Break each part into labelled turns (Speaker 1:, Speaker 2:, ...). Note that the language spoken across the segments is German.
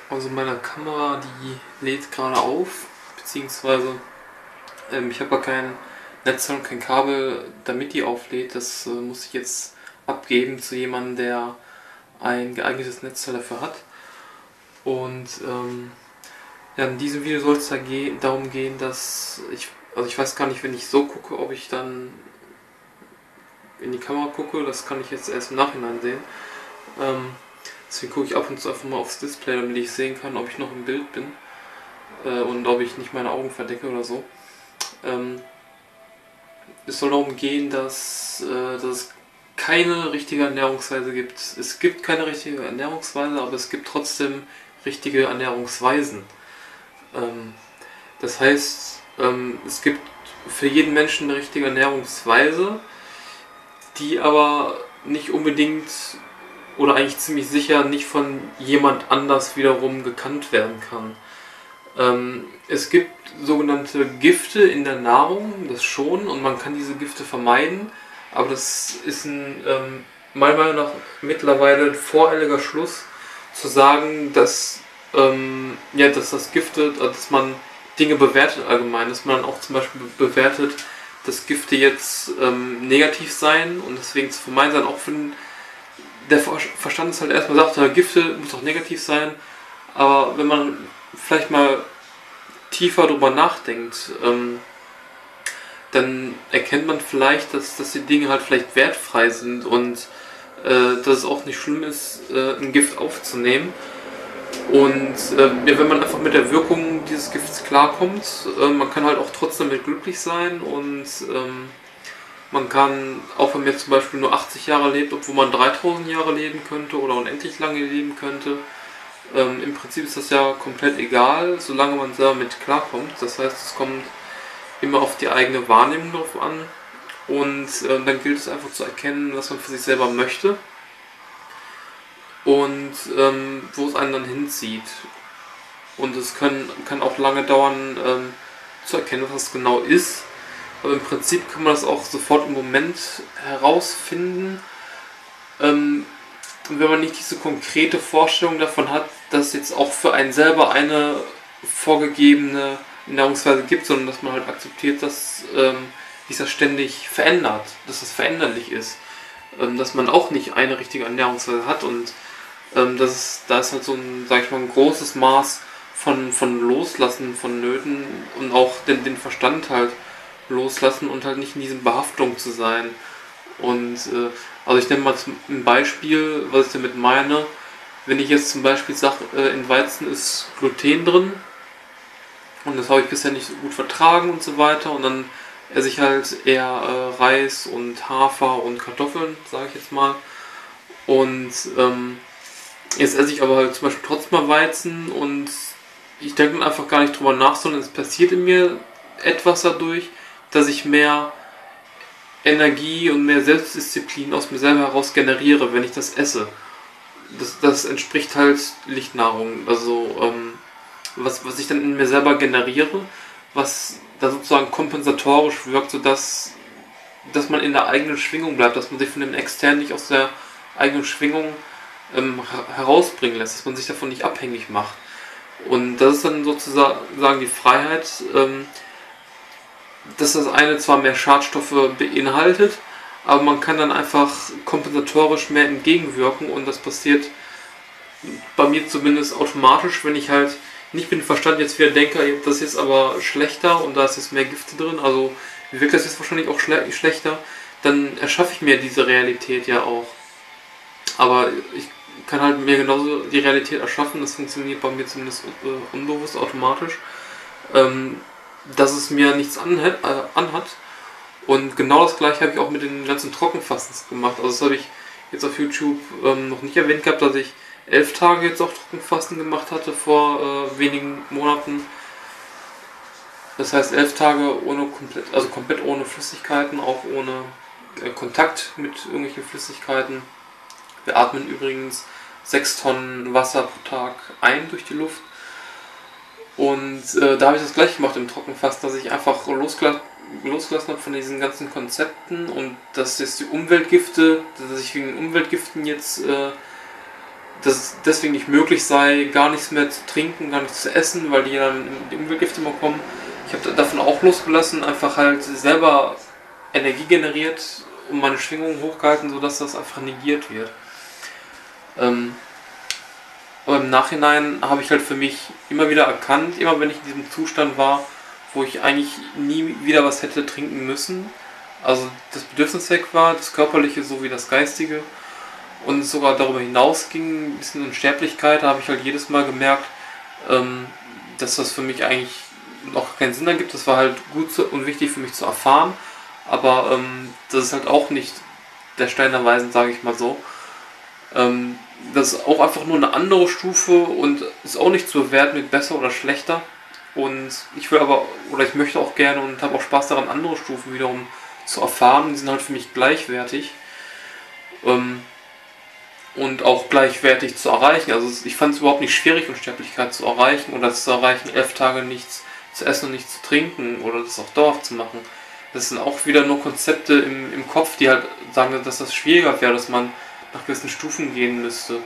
Speaker 1: Also meine Kamera, die lädt gerade auf, beziehungsweise ich habe ja kein Netz und kein Kabel, damit die auflädt. Das muss ich jetzt abgeben zu jemandem, der ein geeignetes Netzteil dafür hat. Und ja, in diesem Video soll es darum gehen, dass also ich weiß gar nicht, wenn ich so gucke, ob ich dann in die Kamera gucke. Das kann ich jetzt erst im Nachhinein sehen. Ähm, Deswegen gucke ich ab und zu einfach mal aufs Display, damit ich sehen kann, ob ich noch im Bild bin und ob ich nicht meine Augen verdecke oder so. Ähm, Es soll darum gehen, dass es keine richtige Ernährungsweise gibt. Es gibt keine richtige Ernährungsweise, aber es gibt trotzdem richtige Ernährungsweisen. Ähm, Das heißt, es gibt für jeden Menschen eine richtige Ernährungsweise, die aber nicht unbedingt oder eigentlich ziemlich sicher nicht von jemand anders wiederum gekannt werden kann. Es gibt sogenannte Gifte in der Nahrung, das schon, und man kann diese Gifte vermeiden, aber das ist meiner Meinung nach mittlerweile ein voreiliger Schluss zu sagen, ja, dass das Gifte, dass man Dinge bewertet allgemein, dass man auch zum Beispiel bewertet, dass Gifte jetzt negativ seien und deswegen zu vermeiden sein, auch wenn der Verstand ist halt erstmal sagt, ja, Gifte muss doch negativ sein, aber wenn man vielleicht mal tiefer drüber nachdenkt, dann erkennt man vielleicht, dass die Dinge halt vielleicht wertfrei sind und dass es auch nicht schlimm ist, ein Gift aufzunehmen. Und ja, wenn man einfach mit der Wirkung dieses Gifts klarkommt, man kann halt auch trotzdem damit glücklich sein und man kann, auch wenn man jetzt zum Beispiel nur 80 Jahre lebt, obwohl man 3000 Jahre leben könnte oder unendlich lange leben könnte, im Prinzip ist das ja komplett egal, solange man selber mit klarkommt. Das heißt, es kommt immer auf die eigene Wahrnehmung drauf an und dann gilt es einfach zu erkennen, was man für sich selber möchte und wo es einen dann hinzieht. Und es kann auch lange dauern, zu erkennen, was es genau ist. Aber im Prinzip kann man das auch sofort im Moment herausfinden, wenn man nicht diese konkrete Vorstellung davon hat, dass es jetzt auch für einen selber eine vorgegebene Ernährungsweise gibt, sondern dass man halt akzeptiert, dass sich das ständig verändert, dass das veränderlich ist, dass man auch nicht eine richtige Ernährungsweise hat und da ist halt so ein, sag ich mal, ein großes Maß von Loslassen vonnöten und auch den Verstand halt loslassen und halt nicht in diesen Behaftungen zu sein. Und also ich nenne mal ein Beispiel, was ich damit meine. Wenn ich jetzt zum Beispiel sage, in Weizen ist Gluten drin und das habe ich bisher nicht so gut vertragen und so weiter und dann esse ich halt eher Reis und Hafer und Kartoffeln, sage ich jetzt mal. Und jetzt esse ich aber halt zum Beispiel trotzdem mal Weizen und ich denke dann einfach gar nicht drüber nach, sondern es passiert in mir etwas dadurch, dass ich mehr Energie und mehr Selbstdisziplin aus mir selber heraus generiere, wenn ich das esse. Das entspricht halt Lichtnahrung. Also was ich dann in mir selber generiere, was da sozusagen kompensatorisch wirkt, dass man in der eigenen Schwingung bleibt, dass man sich von dem Externen nicht aus der eigenen Schwingung herausbringen lässt, dass man sich davon nicht abhängig macht. Und das ist dann sozusagen die Freiheit, dass das eine zwar mehr Schadstoffe beinhaltet, aber man kann dann einfach kompensatorisch mehr entgegenwirken und das passiert bei mir zumindest automatisch, wenn ich halt nicht mit dem Verstand jetzt wieder denke, das ist jetzt aber schlechter und da ist jetzt mehr Gifte drin, also wirkt das jetzt wahrscheinlich auch schlechter, dann erschaffe ich mir diese Realität ja auch. Aber ich kann halt mir genauso die Realität erschaffen, das funktioniert bei mir zumindest unbewusst automatisch, dass es mir nichts anhat. Und genau das gleiche habe ich auch mit den ganzen Trockenfastens gemacht. Also das habe ich jetzt auf YouTube noch nicht erwähnt gehabt, dass ich 11 Tage jetzt auch Trockenfasten gemacht hatte vor wenigen Monaten. Das heißt 11 Tage komplett ohne Flüssigkeiten, auch ohne Kontakt mit irgendwelchen Flüssigkeiten. Wir atmen übrigens 6 Tonnen Wasser pro Tag ein durch die Luft. Und da habe ich das gleich gemacht im Trockenfasten, dass ich einfach losgelassen habe von diesen ganzen Konzepten und dass jetzt die Umweltgifte, dass ich wegen Umweltgiften jetzt dass es deswegen nicht möglich sei, gar nichts mehr zu trinken, gar nichts zu essen, weil die dann in die Umweltgifte immer kommen. Ich habe davon auch losgelassen, einfach halt selber Energie generiert und meine Schwingungen hochgehalten, sodass das einfach negiert wird. Aber im Nachhinein habe ich halt für mich immer wieder erkannt, immer wenn ich in diesem Zustand war, wo ich eigentlich nie wieder was hätte trinken müssen, also das Bedürfnis weg war, das Körperliche sowie das Geistige, und es sogar darüber hinaus ging, ein bisschen Unsterblichkeit, da habe ich halt jedes Mal gemerkt, dass das für mich eigentlich noch keinen Sinn ergibt. Das war halt gut und wichtig für mich zu erfahren, aber das ist halt auch nicht der Stein der Weisen, sage ich mal so. Das ist auch einfach nur eine andere Stufe und ist auch nicht zu bewerten mit besser oder schlechter. Und ich will aber, oder ich möchte auch gerne und habe auch Spaß daran, andere Stufen wiederum zu erfahren. Die sind halt für mich gleichwertig. Und auch gleichwertig zu erreichen. Also ich fand es überhaupt nicht schwierig, Unsterblichkeit zu erreichen oder zu erreichen, 11 Tage nichts zu essen und nichts zu trinken oder das auch dauerhaft zu machen. Das sind auch wieder nur Konzepte im Kopf, die halt sagen, dass das schwieriger wäre, dass man nach gewissen Stufen gehen müsste.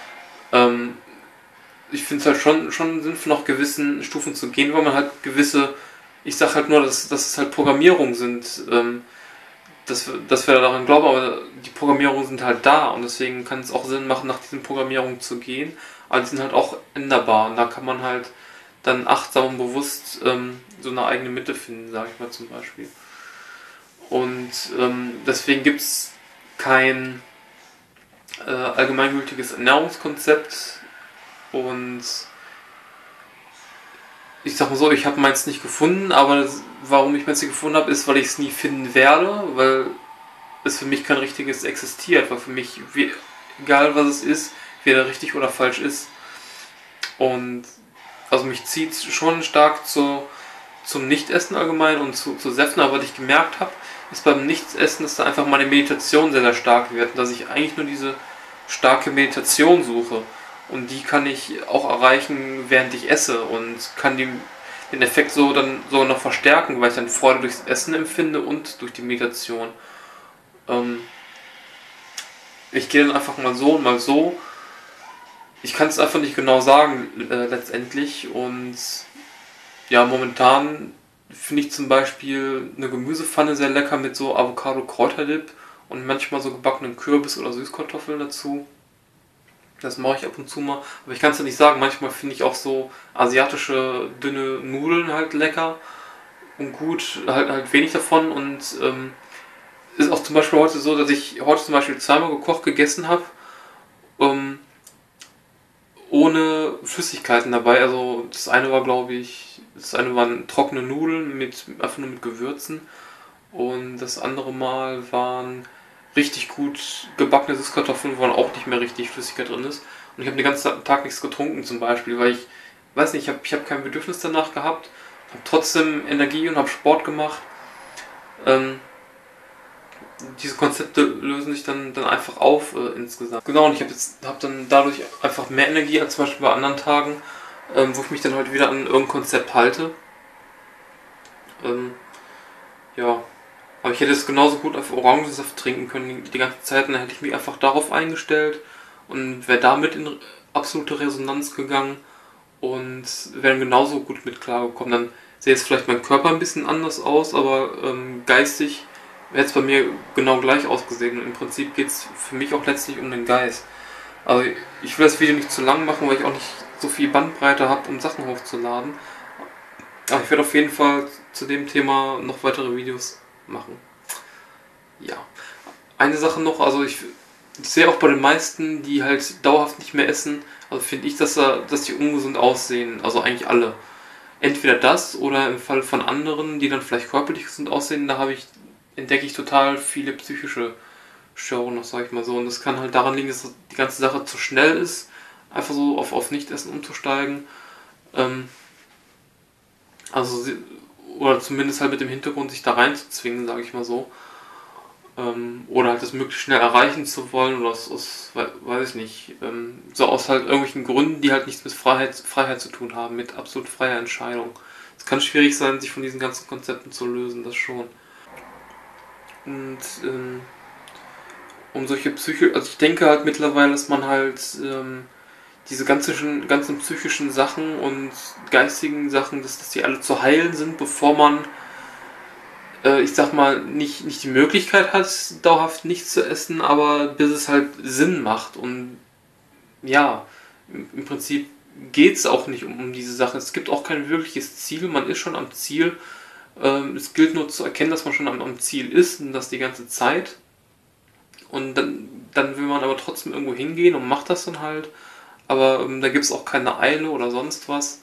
Speaker 1: Ich finde es halt schon sinnvoll, nach gewissen Stufen zu gehen, weil man halt gewisse, ich sag halt nur, dass es halt Programmierungen sind, dass wir daran glauben, aber die Programmierungen sind halt da und deswegen kann es auch Sinn machen, nach diesen Programmierungen zu gehen, aber die sind halt auch änderbar und da kann man halt dann achtsam und bewusst so eine eigene Mitte finden, sage ich mal zum Beispiel. Und deswegen gibt es kein allgemeingültiges Ernährungskonzept und ich sag mal so, ich habe meins nicht gefunden, aber warum ich meins nicht gefunden habe, ist, weil ich es nie finden werde, weil es für mich kein richtiges existiert, weil für mich, egal was es ist, weder richtig oder falsch ist. Und also mich zieht es schon stark zum Nichtessen allgemein und zu Säften, aber was ich gemerkt habe, ist beim Nichtessen, dass da einfach meine Meditation sehr, sehr stark wird und dass ich eigentlich nur diese starke Meditation suche. Und die kann ich auch erreichen, während ich esse und kann den Effekt so dann sogar noch verstärken, weil ich dann Freude durchs Essen empfinde und durch die Meditation. Ich gehe dann einfach mal so und mal so. Ich kann es einfach nicht genau sagen letztendlich und ja, momentan finde ich zum Beispiel eine Gemüsepfanne sehr lecker mit so Avocado-Kräuterdip und manchmal so gebackenen Kürbis oder Süßkartoffeln dazu. Das mache ich ab und zu mal. Aber ich kann es ja nicht sagen. Manchmal finde ich auch so asiatische dünne Nudeln halt lecker und gut. Halt wenig davon. Und ist auch zum Beispiel heute so, dass ich heute zum Beispiel zweimal gekocht gegessen habe. Ohne Flüssigkeiten dabei. Also das eine war, glaube ich, das eine waren trockene Nudeln einfach nur mit Gewürzen. Und das andere Mal waren richtig gut gebackene Süßkartoffeln, wo dann auch nicht mehr richtig Flüssigkeit drin ist. Und ich habe den ganzen Tag nichts getrunken zum Beispiel, weil ich weiß nicht, ich hab kein Bedürfnis danach gehabt, habe trotzdem Energie und habe Sport gemacht. Diese Konzepte lösen sich dann einfach auf insgesamt. Genau, und ich habe dann dadurch einfach mehr Energie als zum Beispiel bei anderen Tagen, wo ich mich dann heute wieder an irgendein Konzept halte. Ja, aber ich hätte es genauso gut auf Orangensaft trinken können die ganze Zeit und dann hätte ich mich einfach darauf eingestellt und wäre damit in absolute Resonanz gegangen und wäre genauso gut mit klargekommen. Dann sähe es vielleicht mein Körper ein bisschen anders aus, aber geistig hätte es bei mir genau gleich ausgesehen. Und im Prinzip geht es für mich auch letztlich um den Geist. Also ich will das Video nicht zu lang machen, weil ich auch nicht so viel Bandbreite habe, um Sachen hochzuladen. Aber ich werde auf jeden Fall zu dem Thema noch weitere Videos machen. Ja. Eine Sache noch, also ich sehe auch bei den meisten, die halt dauerhaft nicht mehr essen, also finde ich, dass die ungesund aussehen. Also eigentlich alle. Entweder das oder im Fall von anderen, die dann vielleicht körperlich gesund aussehen, entdecke ich total viele psychische Störungen noch, sag ich mal so. Und das kann halt daran liegen, dass die ganze Sache zu schnell ist, einfach so auf Nichtessen umzusteigen. Oder zumindest halt mit dem Hintergrund, sich da reinzuzwingen, sage ich mal so. Oder halt das möglichst schnell erreichen zu wollen, oder weiß ich nicht, so aus halt irgendwelchen Gründen, die halt nichts mit Freiheit zu tun haben, mit absolut freier Entscheidung. Es kann schwierig sein, sich von diesen ganzen Konzepten zu lösen, das schon. Und um solche also ich denke halt mittlerweile, dass man halt diese ganzen psychischen Sachen und geistigen Sachen, dass die alle zu heilen sind, bevor man, ich sag mal, nicht die Möglichkeit hat, dauerhaft nichts zu essen, aber bis es halt Sinn macht. Und ja, im Prinzip geht es auch nicht um diese Sache. Es gibt auch kein wirkliches Ziel, man ist schon am Ziel. Es gilt nur zu erkennen, dass man schon am Ziel ist und das die ganze Zeit. Und dann will man aber trotzdem irgendwo hingehen und macht das dann halt. Aber da gibt es auch keine Eile oder sonst was.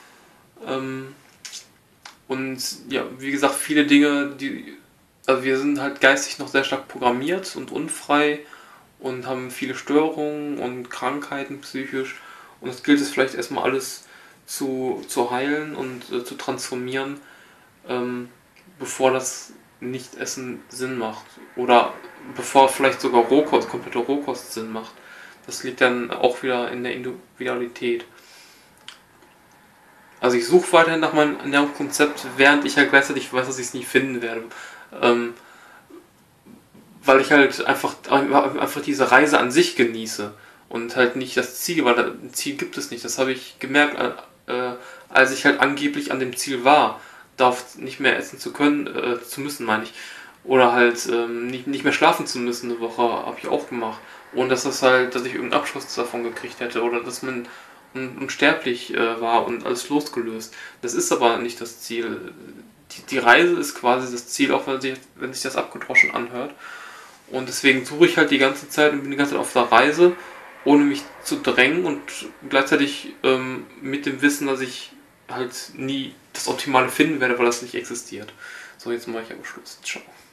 Speaker 1: Und ja, wie gesagt, viele Dinge, also wir sind halt geistig noch sehr stark programmiert und unfrei und haben viele Störungen und Krankheiten psychisch. Und es gilt es vielleicht erstmal alles zu heilen und zu transformieren, bevor das Nichtessen Sinn macht. Oder bevor vielleicht sogar komplette Rohkost Sinn macht. Das liegt dann auch wieder in der Individualität. Also ich suche weiterhin nach meinem Ernährungskonzept, während ich halt gleichzeitig weiß, dass ich es nie finden werde. Ähm, Weil ich halt einfach diese Reise an sich genieße und halt nicht das Ziel, weil ein Ziel gibt es nicht. Das habe ich gemerkt, als ich halt angeblich an dem Ziel war, darauf nicht mehr essen zu können, zu müssen, meine ich. Oder halt nicht mehr schlafen zu müssen eine Woche, habe ich auch gemacht. Ohne dass dass ich irgendeinen Abschluss davon gekriegt hätte oder dass man unsterblich war und alles losgelöst. Das ist aber nicht das Ziel. Die Reise ist quasi das Ziel, auch wenn sich das abgedroschen anhört. Und deswegen suche ich halt die ganze Zeit und bin die ganze Zeit auf der Reise, ohne mich zu drängen und gleichzeitig mit dem Wissen, dass ich halt nie das Optimale finden werde, weil das nicht existiert. So, jetzt mache ich aber Schluss. Ciao.